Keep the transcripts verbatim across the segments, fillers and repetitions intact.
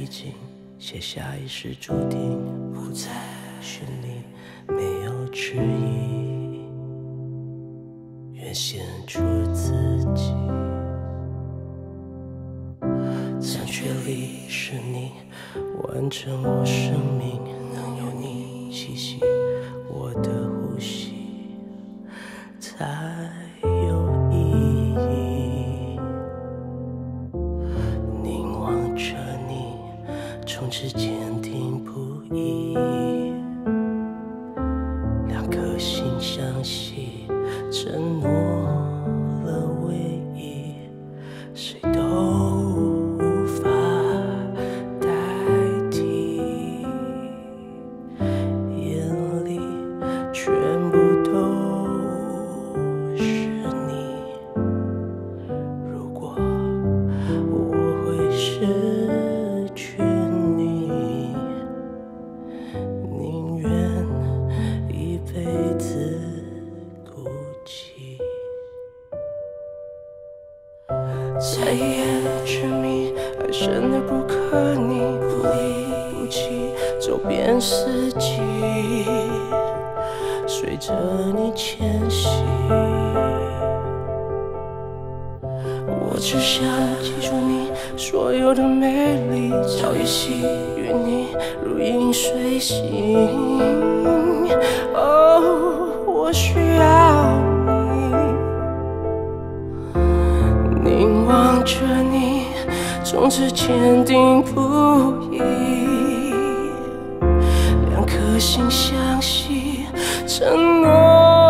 近，写下一世注定，不再绚丽，没有迟疑，愿献出自己。残缺里是你，完成我生命，能有你气息，我的呼吸才有意义。凝望着你，从此坚定不移，两颗心相系，承诺了唯一，谁都无法代替，眼里全部都是你。如果我会失去你，宁愿一辈子孤寂。在夜之谜，爱深得不可逆，不离不弃，走遍四季，随着你迁徙。我只想记住你所有的美丽，早已细与你如影随形。哦，我需要你，凝望着你，从此坚定不移，两颗心相系，承诺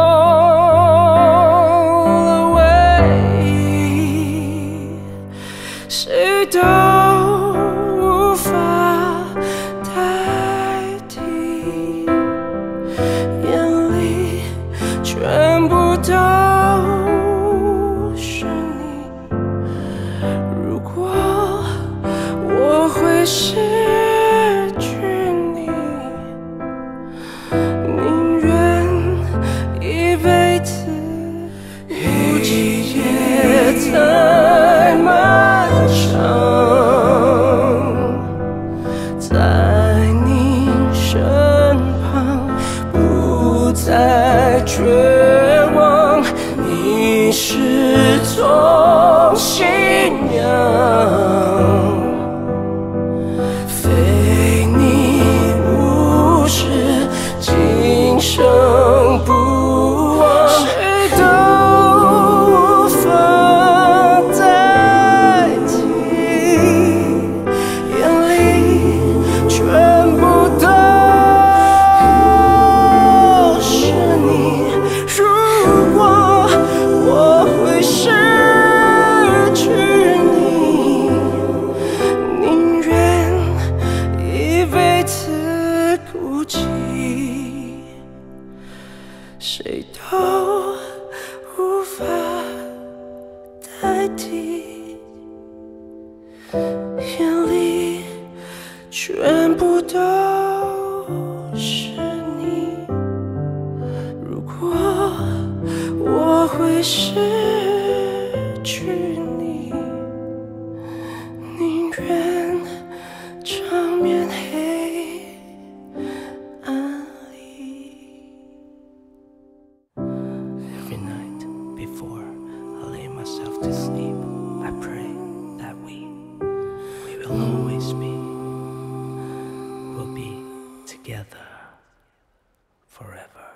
了唯一，谁都无法代替，眼里全部都是你。如果我会失去你，宁愿一辈子孤寂也太漫长，在你身旁不再绝望，你是种信仰，非你不是，今生不忘，谁都无法代替，眼里全部都是你。如果我会失去你，宁愿一辈子孤寂，谁都无法代替，眼里全部都是你。如果我会失去你，宁愿长眠黑暗里。Every night before I lay myself to sleep, I pray that we, we will always be, will be together forever.